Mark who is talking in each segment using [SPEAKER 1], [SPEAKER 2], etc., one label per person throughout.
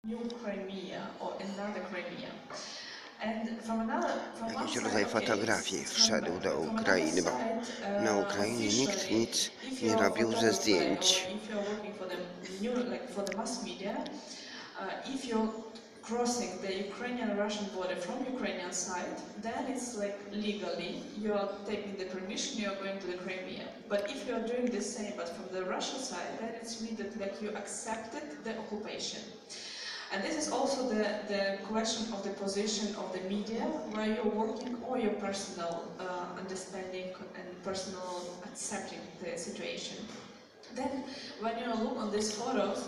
[SPEAKER 1] new Crimea or another Crimea. And from one
[SPEAKER 2] Jakiś
[SPEAKER 1] side,
[SPEAKER 2] rodzaj
[SPEAKER 1] okay,
[SPEAKER 2] fotografii wszedł do
[SPEAKER 1] from another
[SPEAKER 2] Ukrainy, bo
[SPEAKER 1] side,
[SPEAKER 2] na Ukrainie nikt
[SPEAKER 1] officially,
[SPEAKER 2] nic
[SPEAKER 1] if
[SPEAKER 2] nie
[SPEAKER 1] you're a
[SPEAKER 2] robił ze
[SPEAKER 1] photographer or
[SPEAKER 2] zdjęć.
[SPEAKER 1] if you're working for the new, like for the mass media, if you're crossing the Ukrainian-Russian border from Ukrainian side, then it's like legally you're taking the permission, you're going to the Crimea. But if you're doing the same but from the Russian side, then it's means that like you accepted the occupation. And this is also the question of the position of the media, where you're working or your personal understanding and personal accepting the situation. Then when you look on these photos,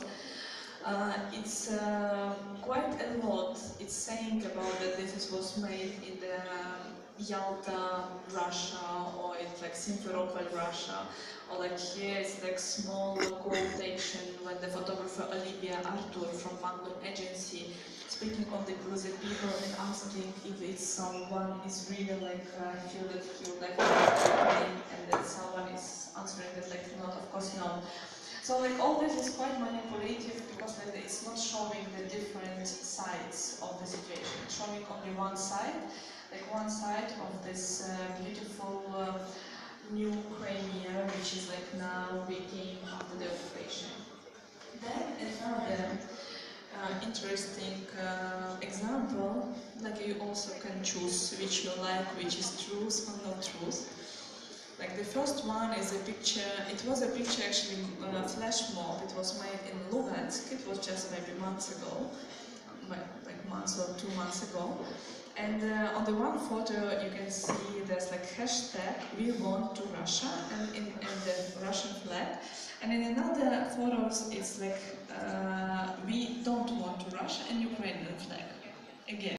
[SPEAKER 1] it's quite a lot. It's saying about that this was made in the Yalta, Russia, or it's like Simferopol, Russia, or like here it's like small quotation when the photographer Olivia Artur from Magnum Agency speaking on the cruising people and asking if it's someone is really like feel that he would like to name, and that someone is answering that like not, of course no. So like all this is quite manipulative because like it's not showing the different sides of the situation. It's showing only one side, like one side of this beautiful new Crimea, which is like now became after the occupation. Then another interesting example, like you also can choose which you like, which is truth or not truth. Like the first one is a picture, it was a picture actually, flash mob, it was made in Lugansk, it was just maybe months ago, like months or 2 months ago. And on the one photo you can see there's like hashtag we want to Russia and in the Russian flag. And in another photos it's like we don't want to Russia and Ukrainian flag again.